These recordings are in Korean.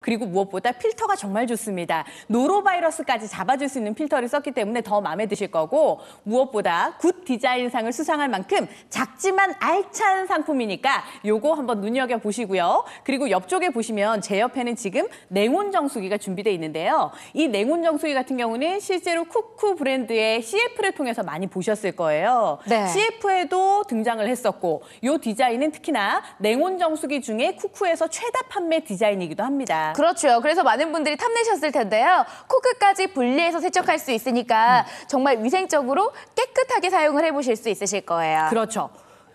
그리고 무엇보다 필터가 정말 좋습니다. 노로바이러스까지 잡아줄 수 있는 필터를 썼기 때문에 더 마음에 드실 거고, 무엇보다 굿 디자인상을 수상할 만큼 작지만 알찬 상품이니까 요거 한번 눈여겨보시고요. 그리고 옆쪽에 보시면 제 옆에는 지금 냉온 정수기가 준비되어 있는데요. 이 냉온 정수기 같은 경우는 실제로 쿠쿠 브랜드의 CF를 통해서 많이 보셨을 거예요. 네. CF에도 등장을 했었고, 이 디자인은 특히나 냉온 정수기 중에 쿠쿠에서 최다 판매 디자인이기도 합니다. 그렇죠. 그래서 많은 분들이 탐내셨을 텐데요. 코크까지 분리해서 세척할 수 있으니까 정말 위생적으로 깨끗하게 사용을 해보실 수 있으실 거예요. 그렇죠.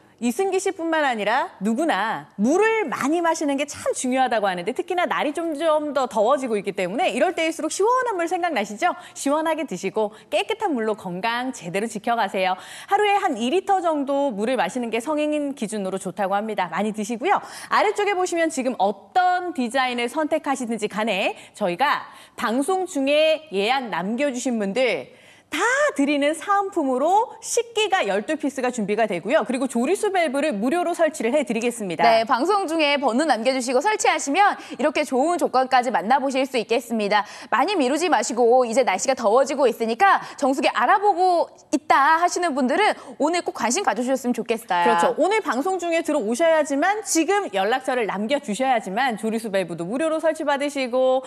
이승기 씨뿐만 아니라 누구나 물을 많이 마시는 게 참 중요하다고 하는데, 특히나 날이 좀 더 더워지고 있기 때문에 이럴 때일수록 시원한 물 생각나시죠? 시원하게 드시고 깨끗한 물로 건강 제대로 지켜가세요. 하루에 한 2리터 정도 물을 마시는 게 성인 기준으로 좋다고 합니다. 많이 드시고요. 아래쪽에 보시면 지금 어떤 디자인을 선택하시든지 간에 저희가 방송 중에 예약 남겨주신 분들 다 드리는 사은품으로 식기가 12피스가 준비가 되고요. 그리고 조리수 밸브를 무료로 설치를 해드리겠습니다. 네, 방송 중에 번호 남겨주시고 설치하시면 이렇게 좋은 조건까지 만나보실 수 있겠습니다. 많이 미루지 마시고 이제 날씨가 더워지고 있으니까 정수기 알아보고 있다 하시는 분들은 오늘 꼭 관심 가져주셨으면 좋겠어요. 그렇죠. 오늘 방송 중에 들어오셔야지만, 지금 연락처를 남겨주셔야지만 조리수 밸브도 무료로 설치받으시고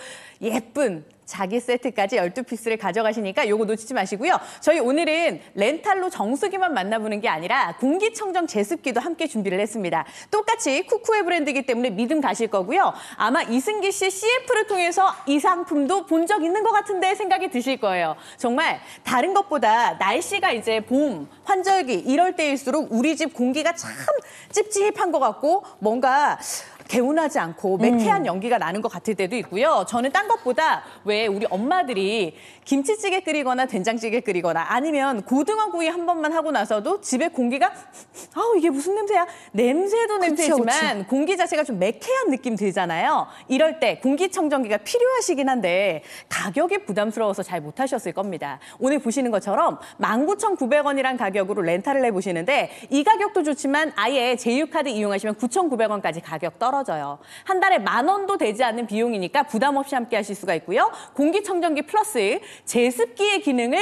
예쁜 자기 세트까지 12피스를 가져가시니까 요거 놓치지 마시고요. 저희 오늘은 렌탈로 정수기만 만나보는 게 아니라 공기청정 제습기도 함께 준비를 했습니다. 똑같이 쿠쿠의 브랜드이기 때문에 믿음 가실 거고요. 아마 이승기 씨 CF를 통해서 이 상품도 본 적 있는 것 같은데 생각이 드실 거예요. 정말 다른 것보다 날씨가 이제 봄, 환절기 이럴 때일수록 우리 집 공기가 참 찝찝한 것 같고 뭔가 개운하지 않고 매캐한 연기가 나는 것 같을 때도 있고요. 저는 딴 것보다 왜 우리 엄마들이 김치찌개 끓이거나 된장찌개 끓이거나 아니면 고등어구이 한 번만 하고 나서도 집에 공기가 아우 이게 무슨 냄새야? 냄새도 냄새지만 그쵸. 공기 자체가 좀 매캐한 느낌 들잖아요. 이럴 때 공기청정기가 필요하시긴 한데 가격이 부담스러워서 잘 못하셨을 겁니다. 오늘 보시는 것처럼 19,900원이란 가격으로 렌탈을 해보시는데 이 가격도 좋지만 아예 제휴카드 이용하시면 9,900원까지 가격 떨어져요. 한 달에 10,000원도 되지 않는 비용이니까 부담 없이 함께 하실 수가 있고요. 공기청정기 플러스 제습기의 기능을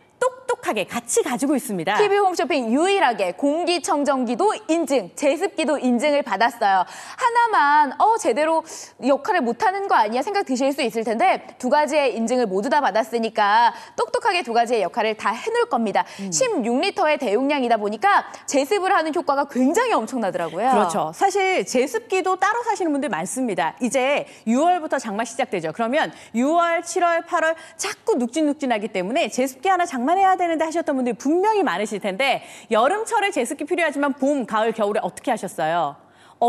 똑똑하게 같이 가지고 있습니다. TV 홈쇼핑 유일하게 공기청정기도 인증, 제습기도 인증을 받았어요. 하나만 제대로 역할을 못하는 거 아니야 생각 드실 수 있을 텐데 두 가지의 인증을 모두 다 받았으니까 똑똑하게 두 가지의 역할을 다 해놓을 겁니다. 16리터의 대용량이다 보니까 제습을 하는 효과가 굉장히 엄청나더라고요. 그렇죠. 사실 제습기도 따로 사시는 분들 많습니다. 이제 6월부터 장마 시작되죠. 그러면 6월, 7월, 8월 자꾸 눅진눅진하기 때문에 제습기 하나 장만해야 되는데 하셨던 분들이 분명히 많으실 텐데 여름철에 제습기 필요하지만 봄, 가을, 겨울에 어떻게 하셨어요?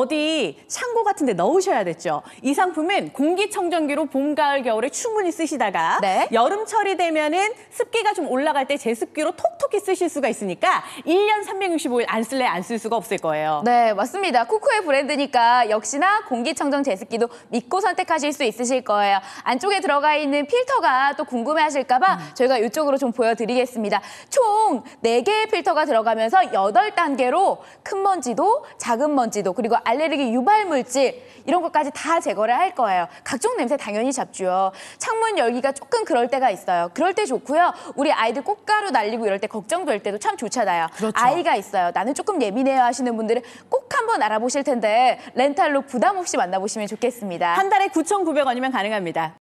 어디 창고 같은 데 넣으셔야 됐죠. 이 상품은 공기청정기로 봄, 가을, 겨울에 충분히 쓰시다가 네. 여름철이 되면은 습기가 좀 올라갈 때 제습기로 톡톡히 쓰실 수가 있으니까 1년 365일 안 쓸래 안 쓸 수가 없을 거예요. 네, 맞습니다. 쿠쿠의 브랜드니까 역시나 공기청정 제습기도 믿고 선택하실 수 있으실 거예요. 안쪽에 들어가 있는 필터가 또 궁금해하실까 봐 저희가 이쪽으로 좀 보여드리겠습니다. 총 4개의 필터가 들어가면서 8단계로 큰 먼지도 작은 먼지도 그리고 알레르기 유발 물질 이런 것까지 다 제거를 할 거예요. 각종 냄새 당연히 잡죠. 창문 열기가 조금 그럴 때가 있어요. 그럴 때 좋고요. 우리 아이들 꽃가루 날리고 이럴 때 걱정될 때도 참 좋잖아요. 그렇죠. 아이가 있어요. 나는 조금 예민해요 하시는 분들은 꼭 한번 알아보실 텐데 렌탈로 부담 없이 만나보시면 좋겠습니다. 한 달에 9,900원이면 가능합니다.